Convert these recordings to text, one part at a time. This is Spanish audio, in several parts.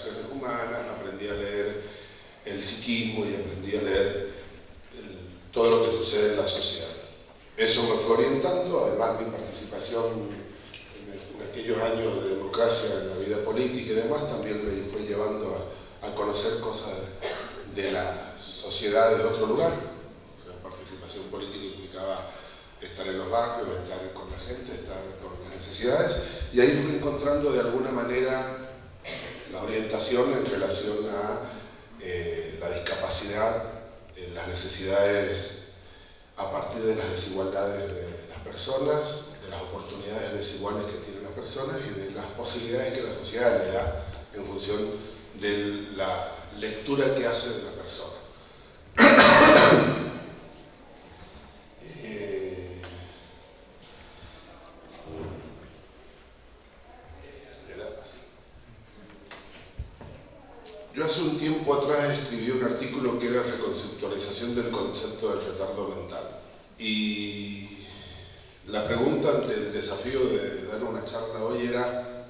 relaciones humanas, aprendí a leer el psiquismo y aprendí a leer todo lo que sucede en la sociedad. Eso me fue orientando, además mi participación en aquellos años de democracia en la vida política y demás también me fue llevando a conocer cosas de las sociedades de otro lugar. O sea, participación política implicaba estar en los barrios, estar con la gente, estar con las necesidades, y ahí fui encontrando de alguna manera la orientación en relación a la discapacidad, las necesidades a partir de las desigualdades de las personas, de las oportunidades desiguales que tienen las personas y de las posibilidades que la sociedad le da en función de la lectura que hace de la persona. Yo hace un tiempo atrás escribí un artículo que era reconceptualización del concepto del retardo mental. Y la pregunta ante el desafío de dar una charla hoy era: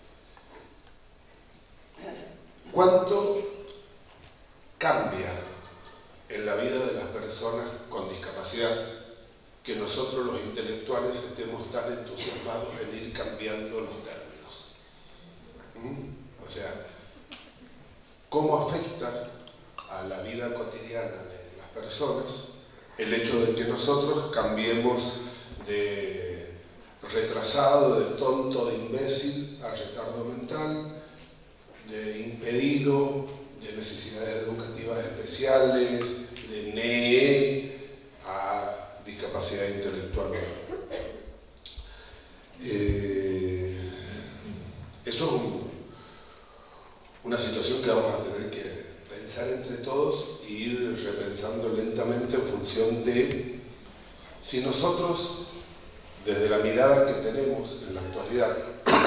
¿cuánto cambia en la vida de las personas con discapacidad que nosotros los intelectuales estemos tan entusiasmados en ir cambiando los términos? O sea, ¿cómo afecta a la vida cotidiana de las personas el hecho de que nosotros cambiemos de retrasado, de tonto, de imbécil a retardo mental, de impedido, de necesidades educativas especiales, de NEE a discapacidad intelectual? Eso es una situación que vamos a tener que pensar entre todos e ir repensando lentamente en función de si nosotros, desde la mirada que tenemos en la actualidad,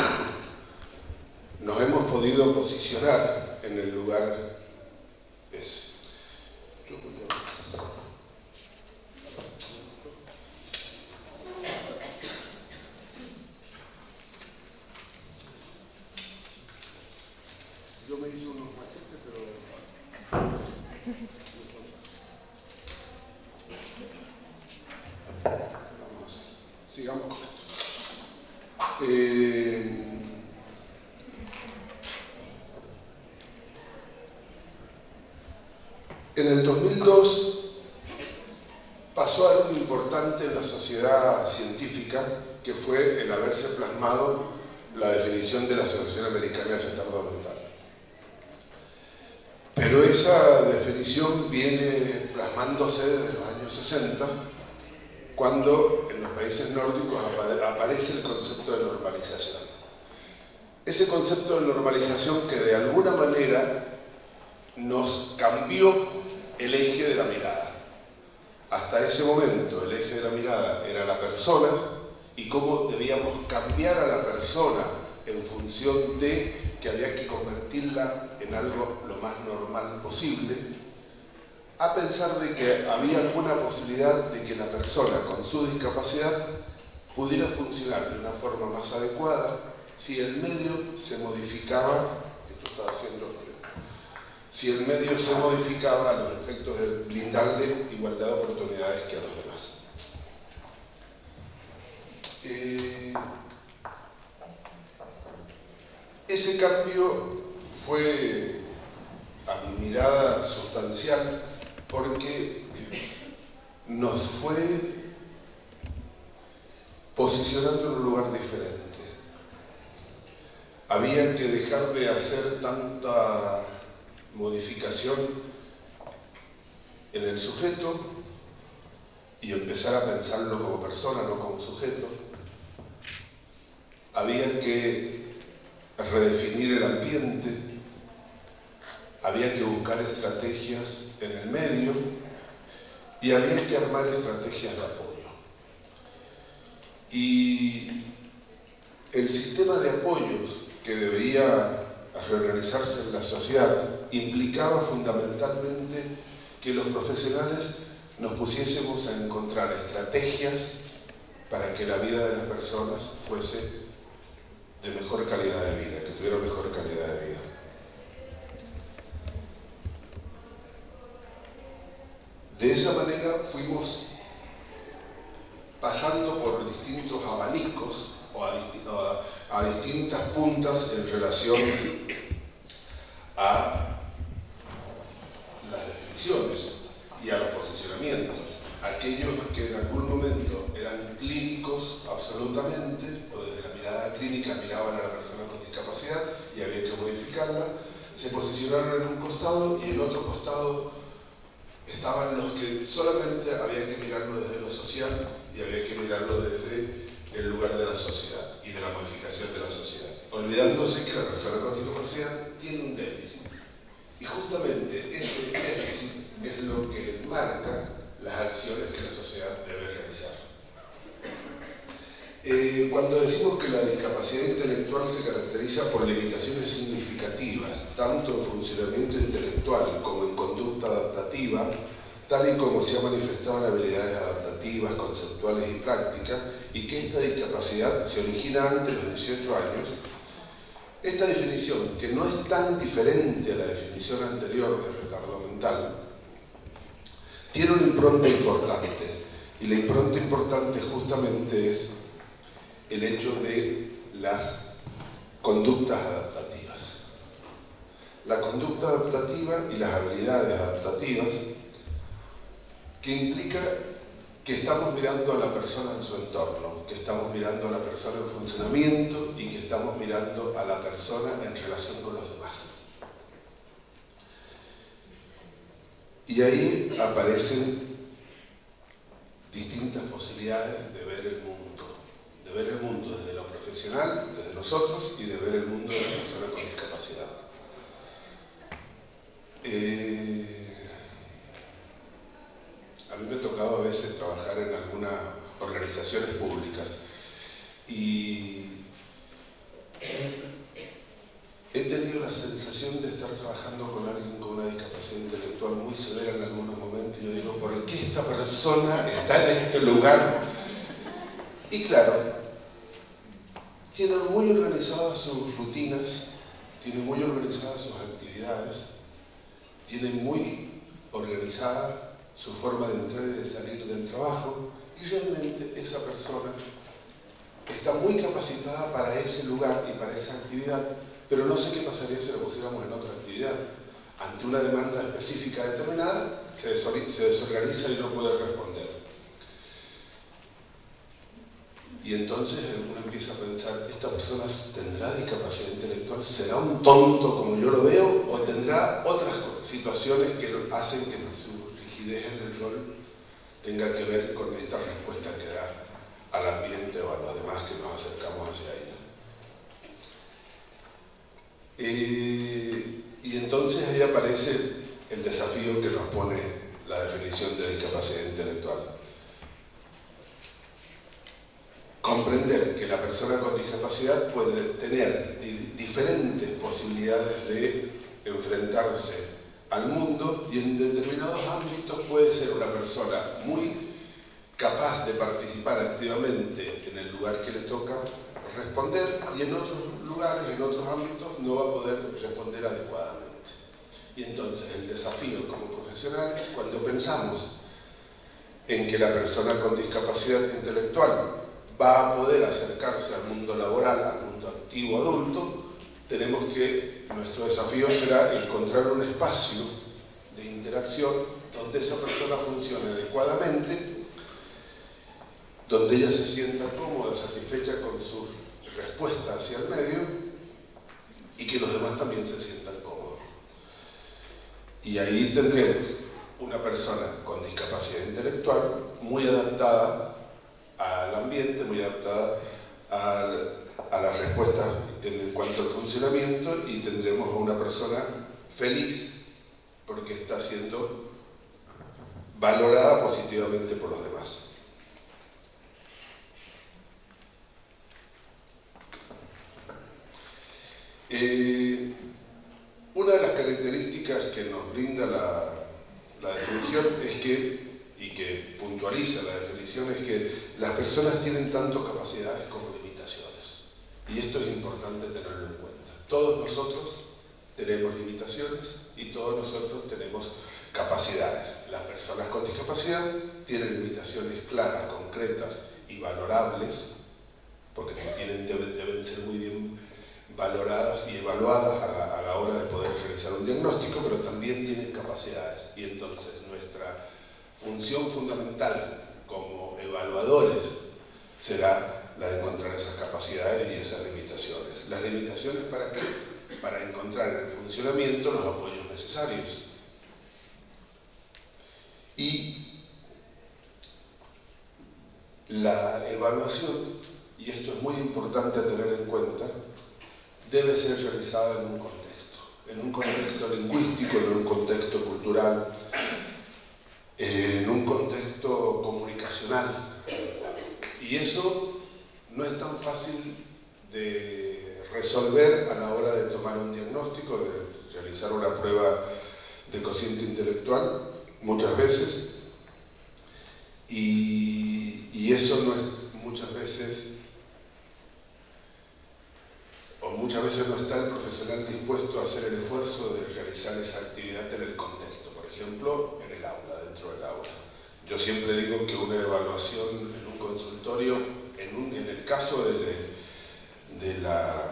nos hemos podido posicionar en el lugar ese. Yo me hice unos machetes, pero... Vamos, sigamos con esto. En el 2002 pasó algo importante en la sociedad científica, que fue el haberse plasmado la definición de la Asociación Americana de Retardo Mental. Pero esa definición viene plasmándose desde los años 60, cuando en los países nórdicos aparece el concepto de normalización. Ese concepto de normalización que de alguna manera nos cambió el eje de la mirada. Hasta ese momento el eje de la mirada era la persona y cómo debíamos cambiar a la persona en función de que había que convertirla en algo lo más normal posible, a pensar de que había alguna posibilidad de que la persona con su discapacidad pudiera funcionar de una forma más adecuada si el medio se modificaba. Esto estaba haciendo ruido. Si el medio se modificaba a los efectos de brindarle igualdad de oportunidades que a los demás. Ese cambio fue, a mi mirada, sustancial, porque nos fue posicionando en un lugar diferente. Había que dejar de hacer tanta modificación en el sujeto y empezar a pensarlo como persona, no como sujeto. Había que redefinir el ambiente, había que buscar estrategias en el medio y había que armar estrategias de apoyo. Y el sistema de apoyos que debía reorganizarse en la sociedad implicaba fundamentalmente que los profesionales nos pusiésemos a encontrar estrategias para que la vida de las personas fuese de mejor calidad de vida, que tuviera mejor calidad de vida. fuimos pasando por distintos abanicos o a distintas puntas en relación a las definiciones y a los posicionamientos. Aquellos que en algún momento eran clínicos absolutamente, o desde la mirada clínica miraban a la persona con discapacidad y había que modificarla, se posicionaron en un costado y en otro costado estaban los que solamente había que mirarlo desde lo social y había que mirarlo desde el lugar de la sociedad y de la modificación de la sociedad, olvidándose que la persona con discapacidad tiene un déficit. Y justamente ese déficit es lo que marca las acciones que la sociedad debe realizar. Cuando decimos que la discapacidad intelectual se caracteriza por limitaciones significativas, tanto en funcionamiento intelectual como en conducta adaptativa, tal y como se ha manifestado en habilidades adaptativas, conceptuales y prácticas, y que esta discapacidad se origina antes de los 18 años, esta definición, que no es tan diferente a la definición anterior de retardo mental, tiene una impronta importante, y la impronta importante justamente es el hecho de las conductas adaptativas. La conducta adaptativa y las habilidades adaptativas, que implica que estamos mirando a la persona en su entorno, que estamos mirando a la persona en funcionamiento y que estamos mirando a la persona en relación con los demás. Y ahí aparecen distintas posibilidades de ver el mundo desde lo profesional, desde nosotros, y de ver el mundo de la persona con discapacidad. A mí me ha tocado a veces trabajar en algunas organizaciones públicas y he tenido la sensación de estar trabajando con alguien con una discapacidad intelectual muy severa en algunos momentos, y yo digo, ¿por qué esta persona está en este lugar? Y claro, tiene muy organizadas sus rutinas, tiene muy organizadas sus actividades, tiene muy organizada su forma de entrar y de salir del trabajo, y realmente esa persona está muy capacitada para ese lugar y para esa actividad, pero no sé qué pasaría si la pusiéramos en otra actividad. Ante una demanda específica determinada, se desorganiza y no puede responder. Y entonces uno empieza a pensar, ¿esta persona tendrá discapacidad intelectual? ¿Será un tonto como yo lo veo? ¿O tendrá otras situaciones que hacen que su rigidez en el rol tenga que ver con esta respuesta que da al ambiente o a los demás que nos acercamos hacia ella? Y entonces ahí aparece el desafío que nos pone la definición de discapacidad intelectual. Comprender que la persona con discapacidad puede tener diferentes posibilidades de enfrentarse al mundo, y en determinados ámbitos puede ser una persona muy capaz de participar activamente en el lugar que le toca responder, y en otros lugares, en otros ámbitos, no va a poder responder adecuadamente. Y entonces el desafío como profesionales, cuando pensamos en que la persona con discapacidad intelectual va a poder acercarse al mundo laboral, al mundo activo adulto, tenemos que, nuestro desafío será encontrar un espacio de interacción donde esa persona funcione adecuadamente, donde ella se sienta cómoda, satisfecha con su respuesta hacia el medio, y que los demás también se sientan cómodos. Y ahí tendremos una persona con discapacidad intelectual muy adaptada al ambiente, muy adaptada a las respuestas en cuanto al funcionamiento, y tendremos a una persona feliz porque está siendo valorada positivamente por los demás. Una de las características que nos brinda la definición es que, y que puntualiza la definición, es que las personas tienen tanto capacidades como limitaciones. Y esto es importante tenerlo en cuenta. Todos nosotros tenemos limitaciones y todos nosotros tenemos capacidades. Las personas con discapacidad tienen limitaciones claras, concretas y valorables, porque deben ser muy bien valoradas y evaluadas a la hora de poder realizar un diagnóstico, pero también tienen capacidades. Y entonces nuestra función fundamental como evaluadores será la de encontrar esas capacidades y esas limitaciones. ¿Las limitaciones para qué? Para encontrar en el funcionamiento los apoyos necesarios. Y la evaluación, y esto es muy importante tener en cuenta, debe ser realizada en un contexto lingüístico, en un contexto cultural, en un contexto comunicacional. Y eso no es tan fácil de resolver a la hora de tomar un diagnóstico, de realizar una prueba de cociente intelectual, muchas veces. Y eso no es muchas veces no está el profesional dispuesto a hacer el esfuerzo de realizar esa actividad en el contexto, por ejemplo, en el aula, dentro del aula. Yo siempre digo que una evaluación en un consultorio, en el caso de la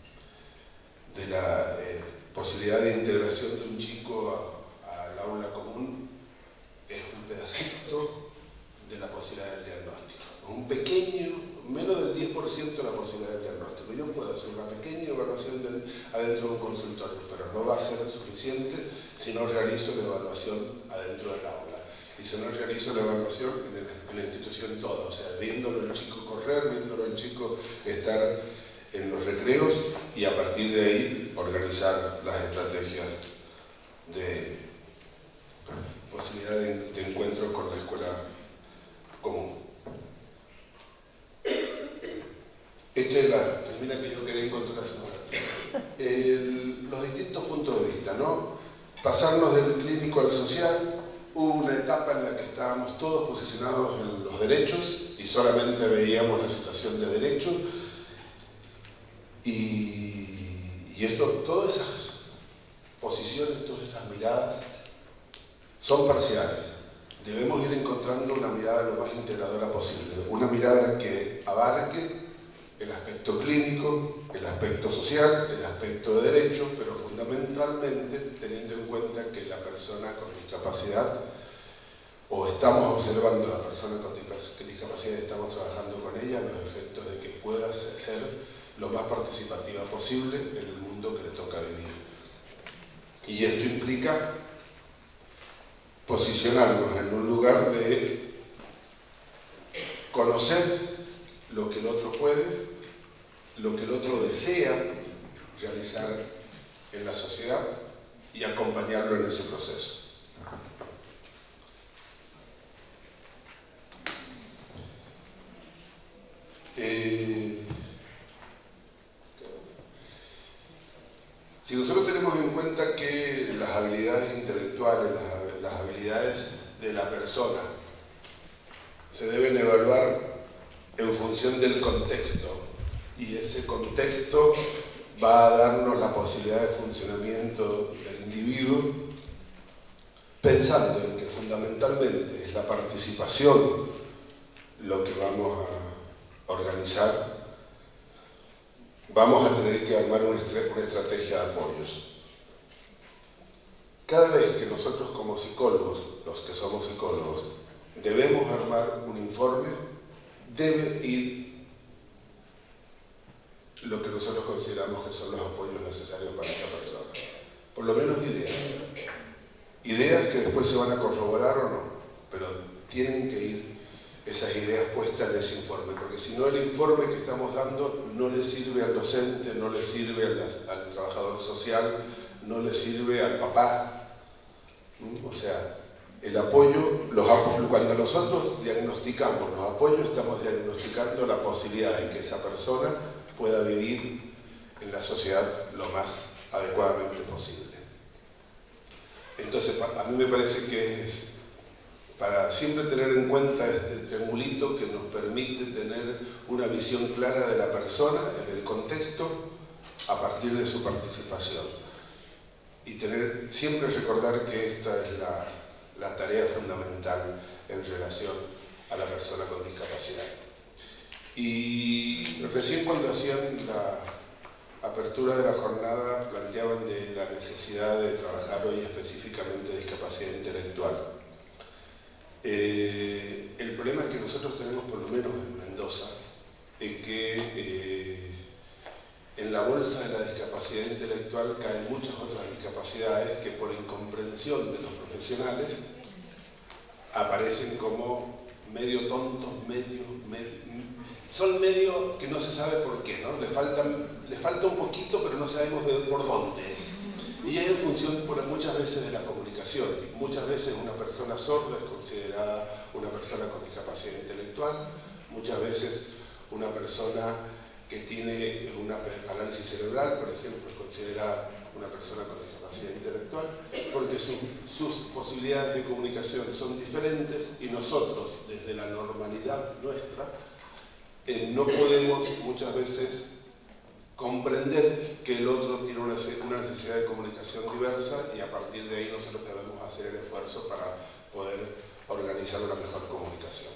posibilidad de integración de un chico al aula común, es un pedacito de la posibilidad del diagnóstico. Un pequeño, menos del 10% de la posibilidad del diagnóstico. Yo puedo hacer una pequeña evaluación adentro de un consultorio, pero no va a ser suficiente si no realizo la evaluación adentro del aula. Y si no realizo la evaluación en la institución toda, o sea, viéndolo al chico correr, viéndolo al chico estar en los recreos y a partir de ahí organizar las estrategias de posibilidad de encuentro con la escuela común. Esta es la termina que yo quería encontrar hace un rato. Los distintos puntos de vista, ¿no? Pasarnos del clínico al social. Hubo una etapa en la que estábamos todos posicionados en los derechos y solamente veíamos la situación de derechos. Y esto, todas esas posiciones, todas esas miradas son parciales. Debemos ir encontrando una mirada lo más integradora posible, una mirada que abarque el aspecto clínico, el aspecto social, el aspecto de derechos, pero fundamentalmente teniendo en cuenta que la persona con discapacidad, o estamos observando a la persona con discapacidad y estamos trabajando con ella, los efectos de que pueda ser lo más participativa posible en el mundo que le toca vivir. Y esto implica posicionarnos en un lugar de conocer lo que el otro puede, lo que el otro desea realizar en la sociedad y acompañarlo en ese proceso. Si nosotros tenemos en cuenta que las habilidades intelectuales, las habilidades de la persona se deben evaluar en función del contexto, y ese contexto va a darnos la posibilidad de funcionamiento del individuo, pensando en que fundamentalmente es la participación lo que vamos a organizar, vamos a tener que armar una estrategia de apoyos. Cada vez que nosotros como psicólogos, los que somos psicólogos, debemos armar un informe, debe ir lo que nosotros consideramos que son los apoyos necesarios para esta persona. Por lo menos ideas. Ideas que después se van a corroborar o no, pero tienen que ir esas ideas puestas en ese informe, porque si no el informe que estamos dando no le sirve al docente, no le sirve al trabajador social, no le sirve al papá. O sea, el apoyo, cuando nosotros diagnosticamos los apoyos, estamos diagnosticando la posibilidad de que esa persona pueda vivir en la sociedad lo más adecuadamente posible. Entonces, a mí me parece que es para siempre tener en cuenta este triangulito que nos permite tener una visión clara de la persona en el contexto a partir de su participación. Y siempre recordar que esta es la tarea fundamental. en relación a la persona con discapacidad. Y recién cuando hacían la apertura de la jornada planteaban de la necesidad de trabajar hoy específicamente discapacidad intelectual. El problema que nosotros tenemos, por lo menos en Mendoza, es que en la bolsa de la discapacidad intelectual caen muchas otras discapacidades que por incomprensión de los profesionales aparecen como medio tontos, son medio que no se sabe por qué, ¿no? Le falta un poquito, pero no sabemos por dónde es. Y es en función muchas veces de la comunicación. Muchas veces una persona sorda es considerada una persona con discapacidad intelectual, muchas veces una persona que tiene una parálisis cerebral, por ejemplo, es considerada una persona con discapacidad intelectual, porque sus posibilidades de comunicación son diferentes y nosotros, desde la normalidad nuestra, no podemos muchas veces comprender que el otro tiene una necesidad de comunicación diversa y a partir de ahí nosotros debemos hacer el esfuerzo para poder organizar una mejor comunicación.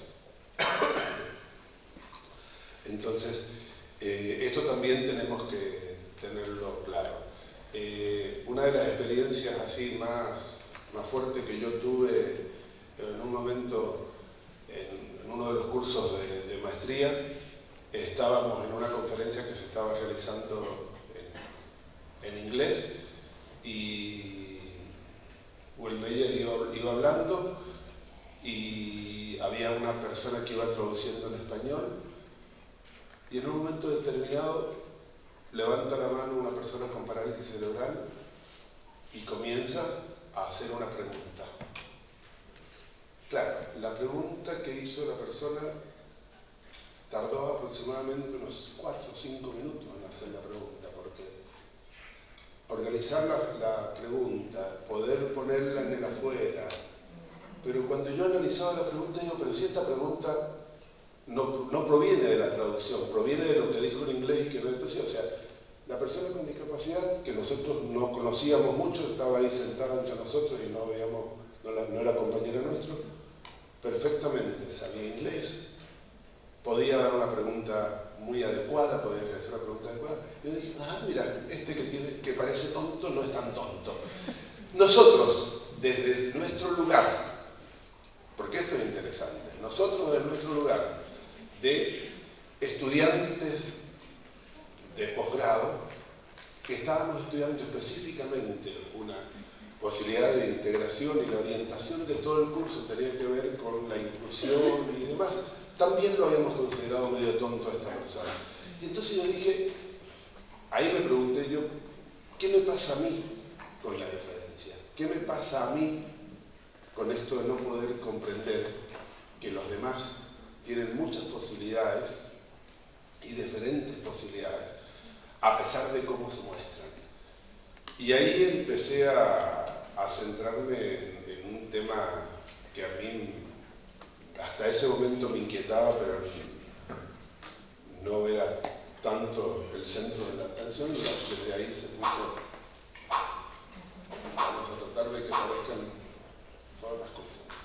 Entonces, esto también tenemos que tenerlo claro. Una de las experiencias así más fuertes que yo tuve en un momento en uno de los cursos de maestría, estábamos en una conferencia que se estaba realizando en inglés y Wellmeyer iba hablando y había una persona que iba traduciendo en español y en un momento determinado levanta la mano una persona con parálisis cerebral y comienza a hacer una pregunta. Claro, la pregunta que hizo la persona tardó aproximadamente unos 4 o 5 minutos en hacer la pregunta, porque organizar la pregunta, poder ponerla en el afuera, pero cuando yo analizaba la pregunta digo, pero si esta pregunta no proviene de la traducción, proviene de lo que dijo en inglés y que no decía, o sea, la persona con discapacidad, que nosotros no conocíamos mucho, estaba ahí sentada entre nosotros y no era compañera nuestro, perfectamente sabía inglés, podía dar una pregunta muy adecuada, podía hacer una pregunta adecuada. Yo dije, mira, que parece tonto no es tan tonto. Nosotros, desde nuestro lugar, porque esto es interesante, nosotros desde nuestro lugar de estudiantes de posgrado, que estábamos estudiando específicamente una posibilidad de integración y la orientación de todo el curso tenía que ver con la inclusión y demás, también lo habíamos considerado medio tonto a esta persona. Y entonces yo dije, ahí me pregunté yo, ¿qué me pasa a mí con la diferencia? ¿Qué me pasa a mí con esto de no poder comprender que los demás tienen muchas posibilidades y diferentes posibilidades, a pesar de cómo se muestran? Y ahí empecé a centrarme en un tema que a mí hasta ese momento me inquietaba, pero no era tanto el centro de la atención, y desde ahí se puso. Vamos a tratar de que aparezcan todas las cosas.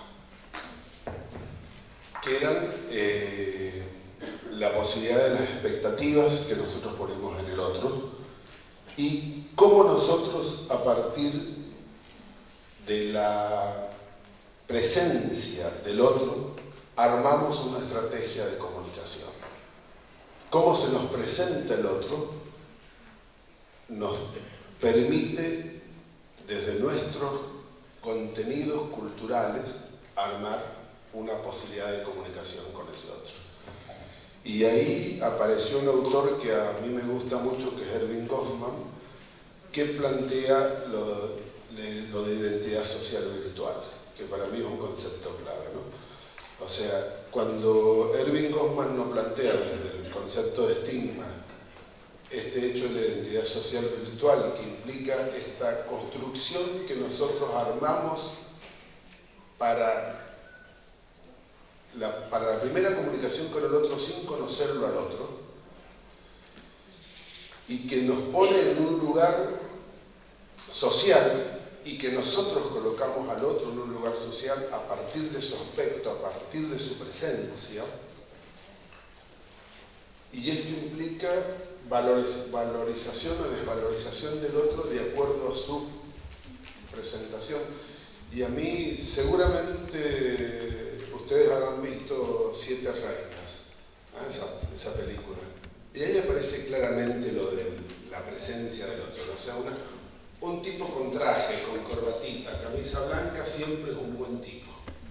Ahí está. Que eran la posibilidad de las expectativas que nosotros ponemos en el otro y cómo nosotros, a partir de la presencia del otro, armamos una estrategia de comunicación. Cómo se nos presenta el otro nos permite, desde nuestros contenidos culturales, armar una posibilidad de comunicación con ese otro. Y ahí apareció un autor que a mí me gusta mucho, que es Erving Goffman, que plantea lo de identidad social virtual, que para mí es un concepto clave, ¿no? O sea, cuando Erving Goffman nos plantea desde el concepto de estigma este hecho de la identidad social virtual, que implica esta construcción que nosotros armamos para la primera comunicación con el otro sin conocerlo al otro, y que nos pone en un lugar social y que nosotros colocamos al otro en un lugar social a partir de su aspecto, a partir de su presencia, y esto implica valorización o desvalorización del otro de acuerdo a su presentación. Y a mí, seguramente, ustedes habrán visto Siete Reinas, ¿no? esa película. Y ahí aparece claramente lo de la presencia del otro, ¿no? O sea, un tipo con traje, con corbatita, camisa blanca, siempre es un buen tipo.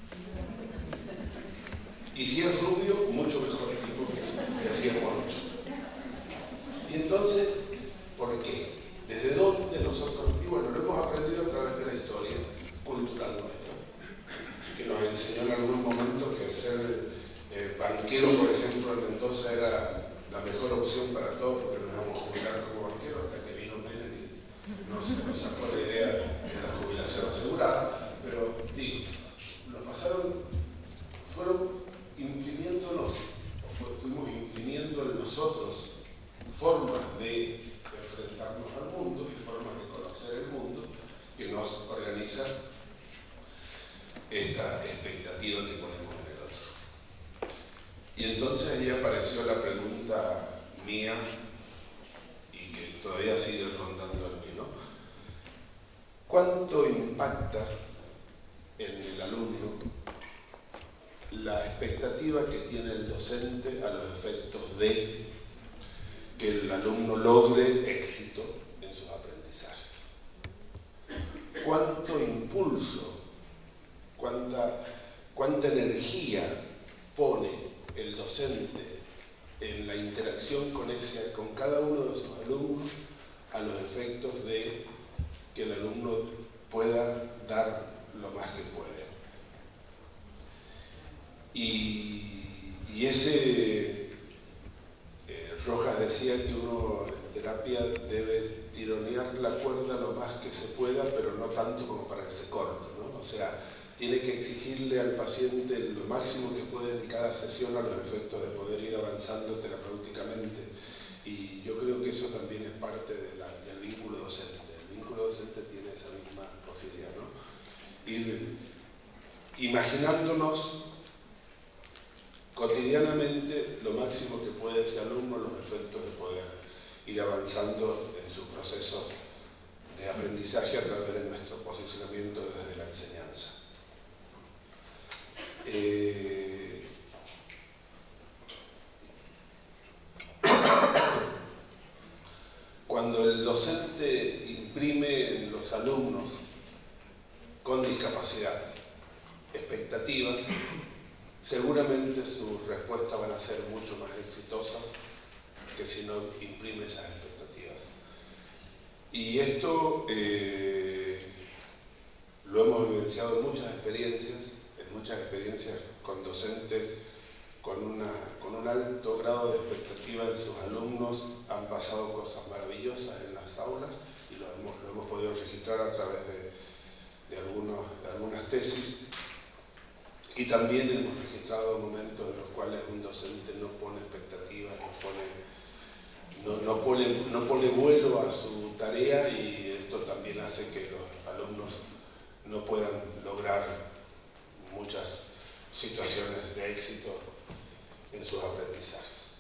Y si es rubio, mucho mejor tipo que si es morocho. Y entonces, ¿por qué? ¿Desde dónde nosotros? Y bueno, lo hemos aprendido a través de la historia cultural nuestra, que nos enseñó en algún momento que ser banquero, por ejemplo, en Mendoza era la mejor opción para todos, porque nos íbamos a jubilar como banqueros, hasta que vino Menem y nos sacó la idea de la jubilación asegurada. Pero digo, nos pasaron, fueron imprimiéndonos, fuimos imprimiendo en nosotros formas de enfrentarnos al mundo y formas de conocer el mundo que nos organiza esta expectativa que ponemos en el otro. Y entonces ahí apareció la pregunta mía y que todavía sigue rondando en mí, ¿no? ¿Cuánto impacta en el alumno la expectativa que tiene el docente a los efectos de que el alumno logre éxito en sus aprendizajes? ¿Cuánto impulso, cuánta energía pone el docente en la interacción con cada uno de sus alumnos a los efectos de que el alumno pueda dar lo más que puede? Y ese Rojas decía que uno en terapia debe tironear la cuerda lo más que se pueda, pero no tanto como para que se corte, ¿no? O sea, tiene que exigirle al paciente lo máximo que puede en cada sesión a los efectos de poder ir avanzando terapéuticamente. Y yo creo que eso también es parte del vínculo docente. El vínculo docente tiene esa misma posibilidad, ¿no? Ir imaginándonos cotidianamente lo máximo que puede ese alumno, los efectos de poder ir avanzando en su proceso de aprendizaje a través de nuestro posicionamiento desde la enseñanza. Cuando el docente imprime en los alumnos con discapacidad expectativas, seguramente sus respuestas van a ser mucho más exitosas que si no imprime esas expectativas. Y esto lo hemos vivenciado en muchas experiencias con docentes con un alto grado de expectativa en sus alumnos. Han pasado cosas maravillosas en las aulas y lo hemos podido registrar a través de algunas tesis. Y también hemos registrado momentos en los cuales un docente no pone expectativas, no pone vuelo a su tarea, y esto también hace que los alumnos no puedan lograr muchas situaciones de éxito en sus aprendizajes.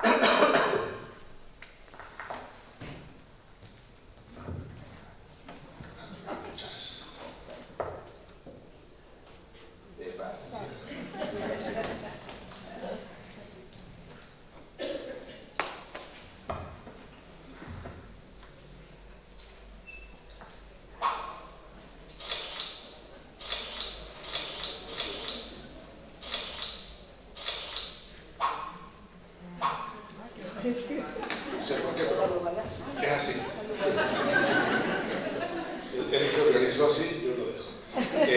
Muchas gracias. No sé por qué, pero es así. Sí. Él se organizó así, yo lo dejo.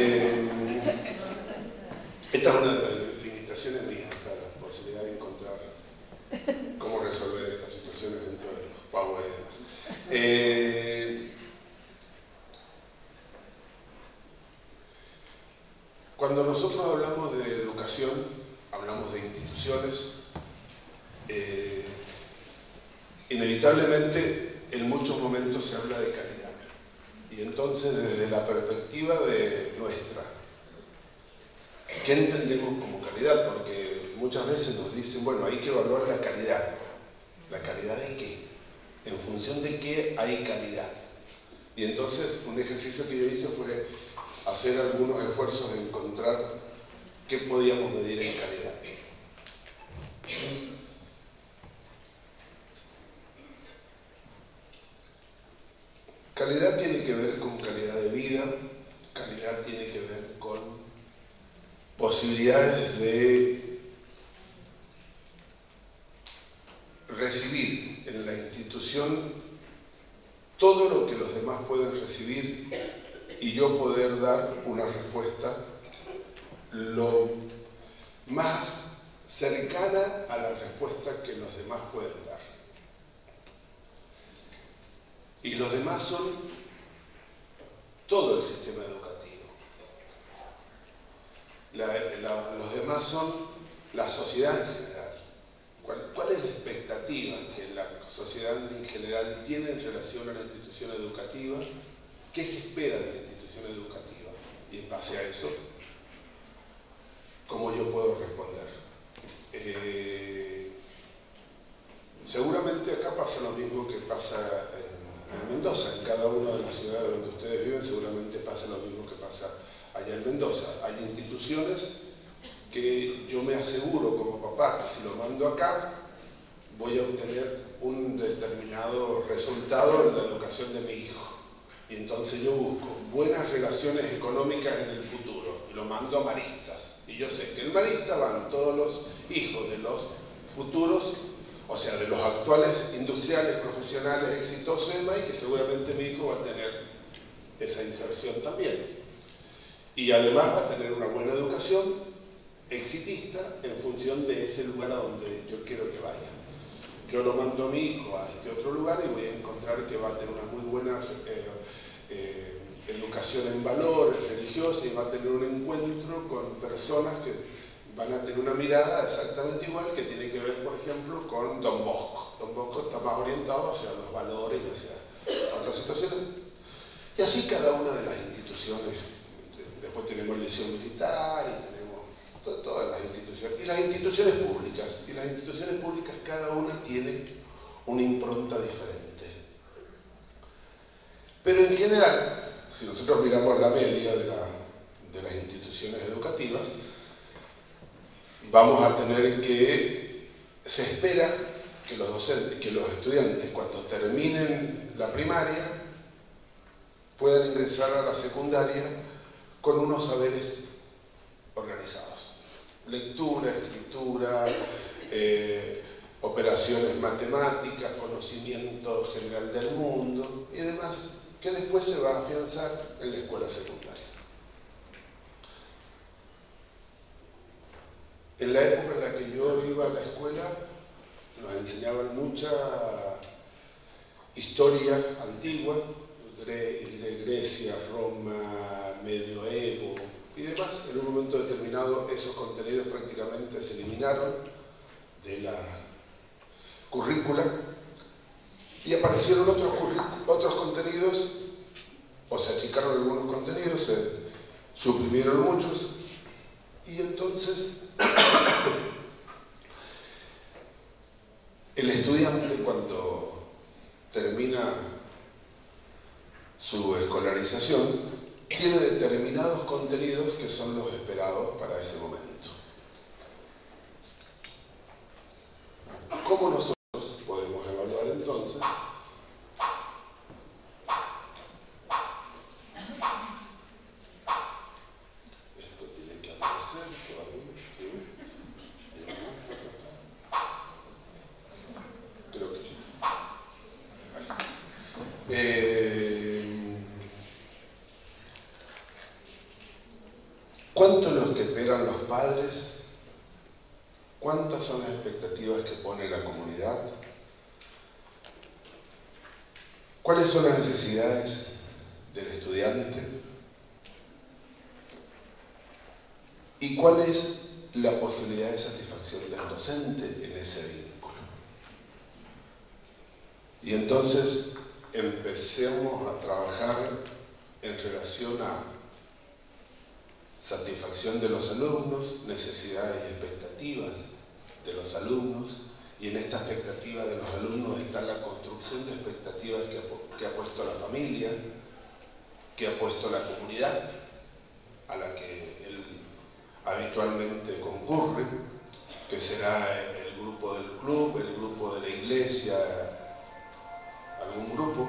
Esta es una de las limitaciones mías, la posibilidad de encontrar cómo resolver estas situaciones dentro de los Power y demás. Cuando nosotros hablamos de educación, hablamos de instituciones, inevitablemente en muchos momentos se habla de calidad. Y entonces, desde la perspectiva de nuestra, ¿qué entendemos como calidad? Porque muchas veces nos dicen, bueno, hay que evaluar la calidad. ¿La calidad de qué? ¿En función de qué hay calidad? Y entonces, un ejercicio que yo hice fue hacer algunos esfuerzos de encontrar qué podíamos medir en calidad. Calidad tiene que ver con calidad de vida, calidad tiene que ver con posibilidades de recibir en la institución todo lo que los demás pueden recibir y yo poder dar una respuesta lo más cercana a la respuesta que los demás pueden dar. Y los demás son todo el sistema educativo. Los demás son la sociedad en general. ¿Cuál es la expectativa que la sociedad en general tiene en relación a la institución educativa? ¿Qué se espera de la institución educativa? Y en base a eso, ¿cómo yo puedo responder? Seguramente acá pasa lo mismo que pasa en Mendoza. En cada una de las ciudades donde ustedes viven seguramente pasa lo mismo que pasa allá en Mendoza. Hay instituciones que yo me aseguro como papá que si lo mando acá voy a obtener un determinado resultado en la educación de mi hijo. Y entonces yo busco buenas relaciones económicas en el futuro y lo mando a maristas. Y yo sé que en marista van todos los hijos de los futuros, o sea, de los actuales industriales, profesionales, exitosos y demás, y que seguramente mi hijo va a tener esa inserción también. Y además va a tener una buena educación exitista en función de ese lugar a donde yo quiero que vaya. Yo lo mando a mi hijo a este otro lugar y voy a encontrar que va a tener una muy buena educación en valores religiosos y va a tener un encuentro con personas que van a tener una mirada exactamente igual que tiene que ver, por ejemplo, con Don Bosco. Don Bosco está más orientado hacia los valores y hacia otras situaciones. Y así cada una de las instituciones. Después tenemos el liceo militar y tenemos todas las instituciones. Y las instituciones públicas. Y las instituciones públicas cada una tiene una impronta diferente. Pero en general, si nosotros miramos la media de las instituciones educativas, vamos a tener que se espera que los docentes, que los estudiantes cuando terminen la primaria puedan ingresar a la secundaria con unos saberes organizados. Lectura, escritura, operaciones matemáticas, conocimiento general del mundo y demás, que después se va a afianzar en la escuela secundaria. En la época en la que yo iba a la escuela, nos enseñaban mucha historia antigua, Grecia, Roma, Medioevo y demás. En un momento determinado esos contenidos prácticamente se eliminaron de la currícula y aparecieron otros contenidos, o se achicaron algunos contenidos, se suprimieron muchos y entonces el estudiante cuando termina su escolarización tiene determinados contenidos que son los esperados para ese momento. ¿Cómo nosotros podemos evaluar entonces esto? Tiene que aparecer todavía, ¿sí? Creo que ¿cuánto es lo que esperan los padres? ¿Cuántas son las expectativas que pone la comunidad? ¿Cuáles son las necesidades del estudiante? ¿Y cuál es la posibilidad de satisfacción del docente en ese vínculo? Y entonces empecemos a trabajar en relación a satisfacción de los alumnos, necesidades y expectativas de los alumnos, y en esta expectativa de los alumnos está la construcción de expectativas que ha puesto la familia, que ha puesto la comunidad a la que él habitualmente concurre, que será el grupo del club, el grupo de la iglesia, algún grupo.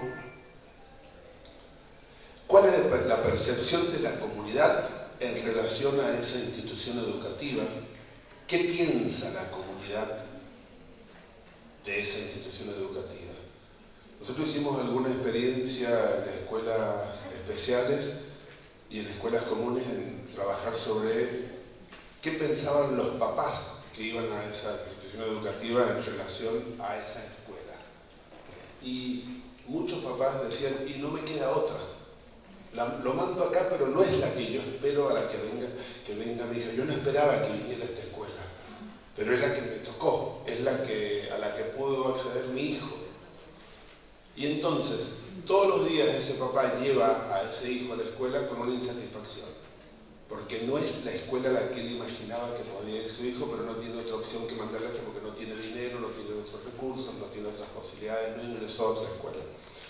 ¿Cuál es la percepción de la comunidad en relación a esa institución educativa? ¿Qué piensa la comunidad de esa institución educativa? Nosotros hicimos alguna experiencia en escuelas especiales y en escuelas comunes en trabajar sobre qué pensaban los papás que iban a esa institución educativa en relación a esa escuela. Y muchos papás decían, y no me queda otra. Lo mando acá, pero no es la que yo espero a la que venga mi hija. Yo no esperaba que viniera a esta escuela, pero es la que me tocó, es la a la que pudo acceder mi hijo. Y entonces, todos los días ese papá lleva a ese hijo a la escuela con una insatisfacción, porque no es la escuela a la que él imaginaba que podía ir su hijo, pero no tiene otra opción que mandarle a esa porque no tiene dinero, no tiene otros recursos, no tiene otras posibilidades, no ingresó a otra escuela.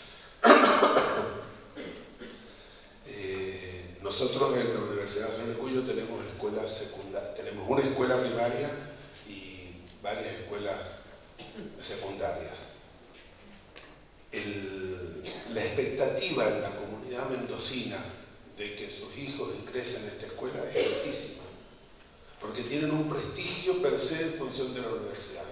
Nosotros en la Universidad Nacional de Cuyo tenemos escuelas secundarias, tenemos una escuela primaria y varias escuelas secundarias. La expectativa en la comunidad mendocina de que sus hijos ingresen a esta escuela es altísima, porque tienen un prestigio per se en función de la universidad.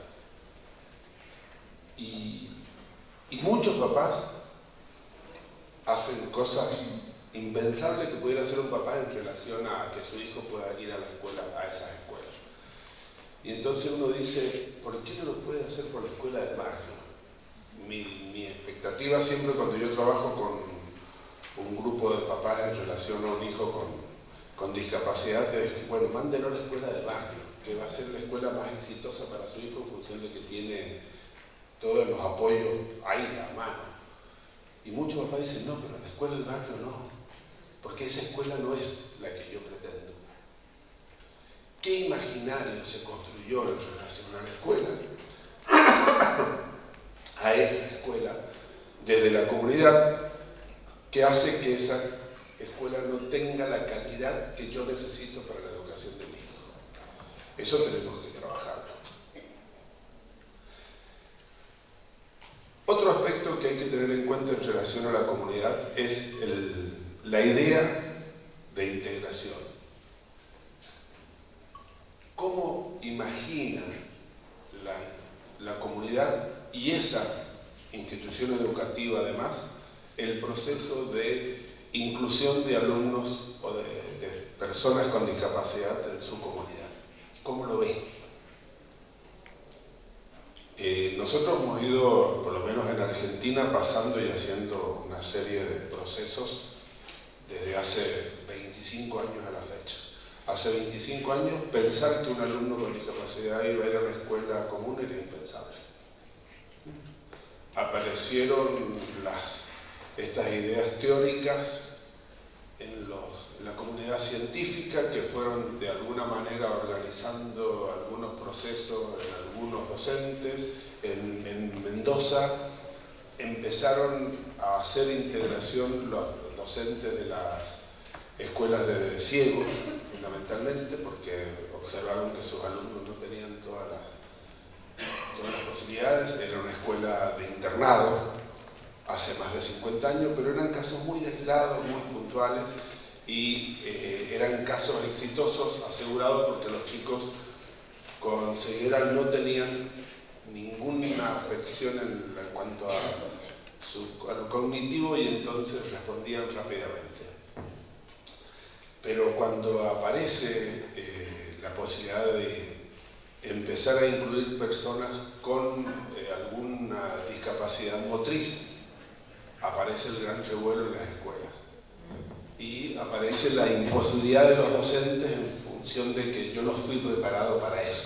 Y muchos papás hacen cosas impensable que pudiera hacer un papá en relación a que su hijo pueda ir a la escuela, a esas escuelas. Y entonces uno dice, ¿por qué no lo puede hacer por la escuela del barrio? Mi expectativa siempre cuando yo trabajo con un grupo de papás en relación a un hijo con discapacidad es que, bueno, mándenlo a la escuela del barrio, que va a ser la escuela más exitosa para su hijo en función de que tiene todos los apoyos ahí a mano. Y muchos papás dicen, no, pero la escuela del barrio no, porque esa escuela no es la que yo pretendo. ¿Qué imaginario se construyó en relación a la escuela, a esa escuela, desde la comunidad, que hace que esa escuela no tenga la calidad que yo necesito para la educación de mi hijo? Eso tenemos que trabajarlo. Otro aspecto que hay que tener en cuenta en relación a la comunidad es la idea de integración. ¿Cómo imagina la comunidad y esa institución educativa además el proceso de inclusión de alumnos o de personas con discapacidad en su comunidad? ¿Cómo lo ve? Nosotros hemos ido, por lo menos en Argentina, pasando y haciendo una serie de procesos desde hace 25 años a la fecha. Hace 25 años, pensar que un alumno con discapacidad iba a ir a una escuela común era impensable. Aparecieron estas ideas teóricas en la comunidad científica que fueron de alguna manera organizando algunos procesos en algunos docentes. En Mendoza empezaron a hacer integración los docentes de las escuelas de ciegos, fundamentalmente, porque observaron que sus alumnos no tenían todas las posibilidades. Era una escuela de internado hace más de 50 años, pero eran casos muy aislados, muy puntuales, y eran casos exitosos, asegurados, porque los chicos con ceguera no tenían ninguna afección en cuanto a lo cognitivo, y entonces respondían rápidamente. Pero cuando aparece la posibilidad de empezar a incluir personas con alguna discapacidad motriz, aparece el gran revuelo en las escuelas y aparece la imposibilidad de los docentes en función de que yo no fui preparado para eso.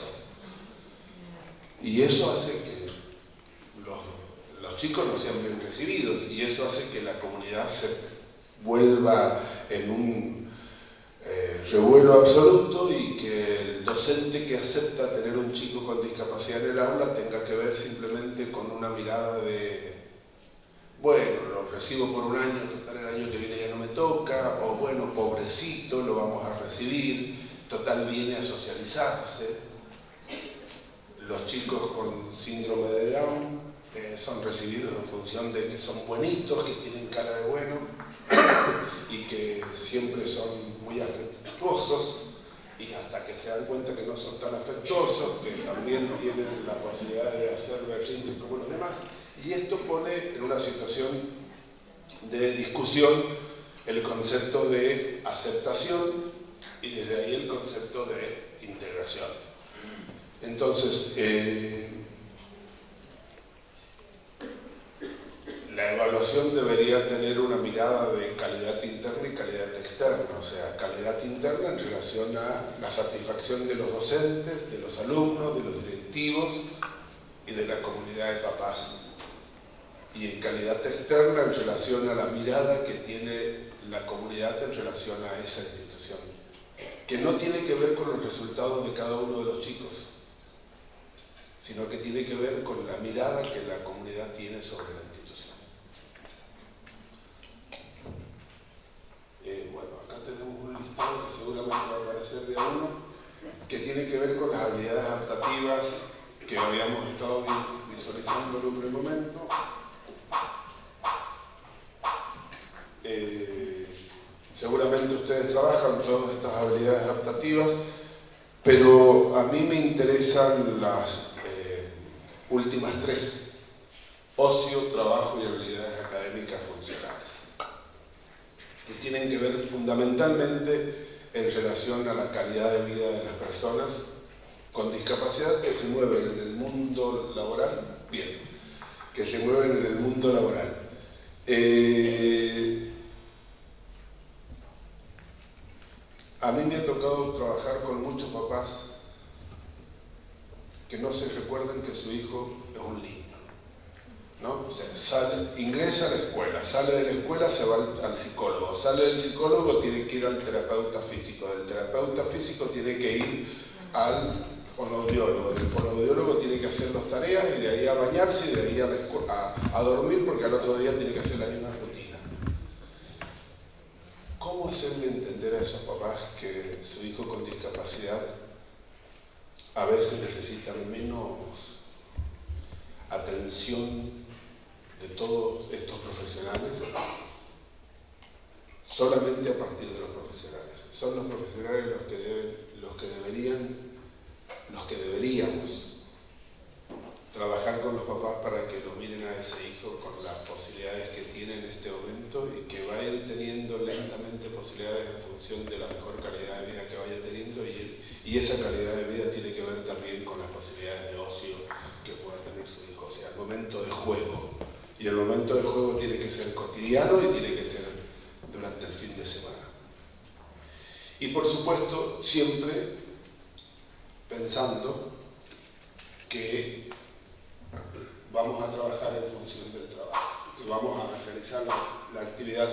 Y eso hace que los chicos no sean bien recibidos, y eso hace que la comunidad se vuelva en un revuelo absoluto y que el docente que acepta tener un chico con discapacidad en el aula tenga que ver simplemente con una mirada de, bueno, lo recibo por un año, total el año que viene ya no me toca, o bueno, pobrecito, lo vamos a recibir, total viene a socializarse. Los chicos con síndrome de Down son recibidos en función de que son buenitos, que tienen cara de bueno y que siempre son muy afectuosos, y hasta que se dan cuenta que no son tan afectuosos, que también tienen la posibilidad de hacer berrinches como los demás. Y esto pone en una situación de discusión el concepto de aceptación y desde ahí el concepto de integración. Entonces, la evaluación debería tener una mirada de calidad interna y calidad externa, o sea, calidad interna en relación a la satisfacción de los docentes, de los alumnos, de los directivos y de la comunidad de papás. Y en calidad externa en relación a la mirada que tiene la comunidad en relación a esa institución, que no tiene que ver con los resultados de cada uno de los chicos, sino que tiene que ver con la mirada que la comunidad tiene sobre la institución. Bueno, acá tenemos un listado que seguramente va a aparecer de a uno, que tiene que ver con las habilidades adaptativas que habíamos estado visualizando en un primer momento. Seguramente ustedes trabajan todas estas habilidades adaptativas, pero a mí me interesan las últimas tres: ocio, trabajo y habilidades académicas funcionales, que tienen que ver fundamentalmente en relación a la calidad de vida de las personas con discapacidad que se mueven en el mundo laboral, que se mueven en el mundo laboral. A mí me ha tocado trabajar con muchos papás que no se recuerdan que su hijo es un niño, ¿no? O sea, ingresa a la escuela, sale de la escuela, se va al psicólogo, sale del psicólogo, tiene que ir al terapeuta físico, del terapeuta físico tiene que ir al fonoaudiólogo, del fonoaudiólogo tiene que hacer las tareas y de ahí a bañarse y de ahí a dormir, porque al otro día tiene que hacer la misma rutina. ¿Cómo hacerle entender a esos papás que su hijo con discapacidad a veces necesita menos atención de todos estos profesionales solamente a partir de los profesionales? Son los profesionales los que deberíamos trabajar con los papás para que lo miren a ese hijo con las posibilidades que tiene en este momento y que va a ir teniendo lentamente posibilidades en función de la mejor calidad de vida que vaya teniendo, y esa calidad de vida tiene que ver también con las posibilidades de ocio que pueda tener su hijo, o sea, el momento de juego. Y el momento de juego tiene que ser cotidiano y tiene que ser durante el fin de semana. Y por supuesto, siempre pensando que vamos a trabajar en función del trabajo, que vamos a realizar la actividad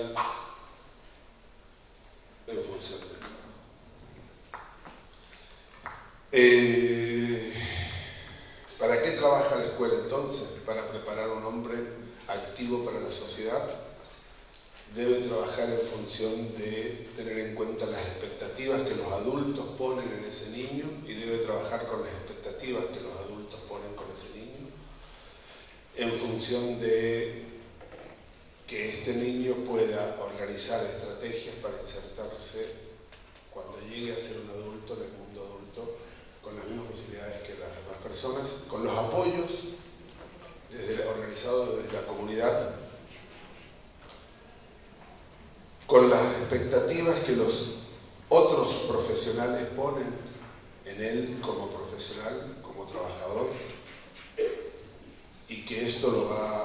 en función del trabajo. ¿Para qué trabaja la escuela entonces? Para preparar a un hombre activo para la sociedad. Debe trabajar en función de tener en cuenta las expectativas que los adultos ponen en ese niño, y debe trabajar con las expectativas que los adultos ponen con ese niño, en función de que este niño pueda organizar estrategias para insertarse cuando llegue a ser un adulto en el mundo adulto con las mismas posibilidades que las demás personas, con los apoyos organizados desde la comunidad, con las expectativas que los otros profesionales ponen en él como profesional, como trabajador, y que esto lo va